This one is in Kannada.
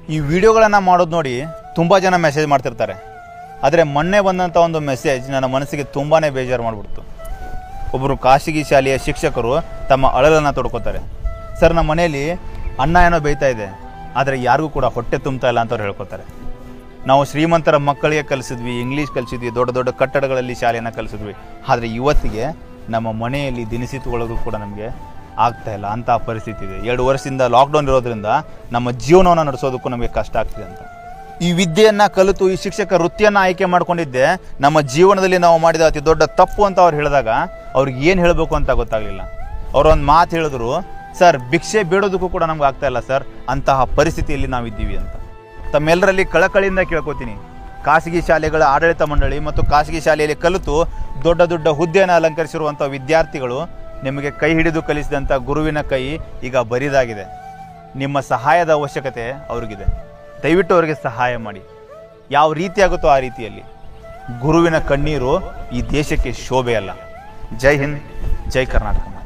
ಈ ವಿಡಿಯೋಗಳನ್ನು ಮಾಡೋದು ನೋಡಿ ತುಂಬ ಜನ ಮೆಸೇಜ್ ಮಾಡ್ತಿರ್ತಾರೆ. ಆದರೆ ಮೊನ್ನೆ ಬಂದಂಥ ಒಂದು ಮೆಸೇಜ್ ನನ್ನ ಮನಸ್ಸಿಗೆ ತುಂಬಾ ಬೇಜಾರು ಮಾಡಿಬಿಡ್ತು. ಒಬ್ಬರು ಖಾಸಗಿ ಶಾಲೆಯ ಶಿಕ್ಷಕರು ತಮ್ಮ ಅಳಲನ್ನು ತೊಡ್ಕೋತಾರೆ. ಸರ್, ನಮ್ಮ ಮನೆಯಲ್ಲಿ ಅನ್ನ ಏನೋ ಬೇಯ್ತಾ ಇದೆ, ಆದರೆ ಯಾರಿಗೂ ಕೂಡ ಹೊಟ್ಟೆ ತುಂಬ್ತಾ ಇಲ್ಲ ಅಂತವ್ರು ಹೇಳ್ಕೊತಾರೆ. ನಾವು ಶ್ರೀಮಂತರ ಮಕ್ಕಳಿಗೆ ಕಲಿಸಿದ್ವಿ, ಇಂಗ್ಲೀಷ್ ಕಲಿಸಿದ್ವಿ, ದೊಡ್ಡ ದೊಡ್ಡ ಕಟ್ಟಡಗಳಲ್ಲಿ ಶಾಲೆಯನ್ನು ಕಲಿಸಿದ್ವಿ. ಆದರೆ ಇವತ್ತಿಗೆ ನಮ್ಮ ಮನೆಯಲ್ಲಿ ದಿನಸಿ ತಗೊಳ್ಳೋದು ಕೂಡ ನಮಗೆ ಆಗ್ತಾ ಇಲ್ಲ, ಅಂಥ ಪರಿಸ್ಥಿತಿ ಇದೆ. 2 ವರ್ಷದಿಂದ ಲಾಕ್ಡೌನ್ ಇರೋದ್ರಿಂದ ನಮ್ಮ ಜೀವನವನ್ನು ನಡೆಸೋದಕ್ಕೂ ನಮಗೆ ಕಷ್ಟ ಆಗ್ತಿದೆ ಅಂತ. ಈ ವಿದ್ಯೆಯನ್ನು ಕಲಿತು ಈ ಶಿಕ್ಷಕ ವೃತ್ತಿಯನ್ನು ಆಯ್ಕೆ ಮಾಡ್ಕೊಂಡಿದ್ದೆ ನಮ್ಮ ಜೀವನದಲ್ಲಿ ನಾವು ಮಾಡಿದ ಅತಿ ದೊಡ್ಡ ತಪ್ಪು ಅಂತ ಅವ್ರು ಹೇಳಿದಾಗ ಅವ್ರಿಗೆ ಏನು ಹೇಳಬೇಕು ಅಂತ ಗೊತ್ತಾಗಲಿಲ್ಲ. ಅವರೊಂದು ಮಾತು ಹೇಳಿದ್ರು, ಸರ್ ಭಿಕ್ಷೆ ಬೇಡೋದಕ್ಕೂ ಕೂಡ ನಮ್ಗೆ ಆಗ್ತಾ ಇಲ್ಲ ಸರ್, ಅಂತಹ ಪರಿಸ್ಥಿತಿಯಲ್ಲಿ ನಾವಿದ್ದೀವಿ ಅಂತ. ತಮ್ಮೆಲ್ಲರಲ್ಲಿ ಕಳಕಳಿಯಿಂದ ಕೇಳ್ಕೊತೀನಿ, ಖಾಸಗಿ ಶಾಲೆಗಳ ಆಡಳಿತ ಮಂಡಳಿ ಮತ್ತು ಖಾಸಗಿ ಶಾಲೆಯಲ್ಲಿ ಕಲಿತು ದೊಡ್ಡ ದೊಡ್ಡ ಹುದ್ದೆಯನ್ನು ಅಲಂಕರಿಸಿರುವಂಥ ವಿದ್ಯಾರ್ಥಿಗಳು ನಿಮಗೆ ಕೈ ಹಿಡಿದು ಕಲಿಸಿದಂಥ ಗುರುವಿನ ಕೈ ಈಗ ಬರಿದಾಗಿದೆ. ನಿಮ್ಮ ಸಹಾಯದ ಅವಶ್ಯಕತೆ ಅವ್ರಿಗಿದೆ. ದಯವಿಟ್ಟು ಅವರಿಗೆ ಸಹಾಯ ಮಾಡಿ, ಯಾವ ರೀತಿ ಆಗುತ್ತೋ ಆ ರೀತಿಯಲ್ಲಿ. ಗುರುವಿನ ಕಣ್ಣೀರು ಈ ದೇಶಕ್ಕೆ ಶೋಭೆ ಅಲ್ಲ. ಜೈ ಹಿಂದ್, ಜೈ ಕರ್ನಾಟಕ.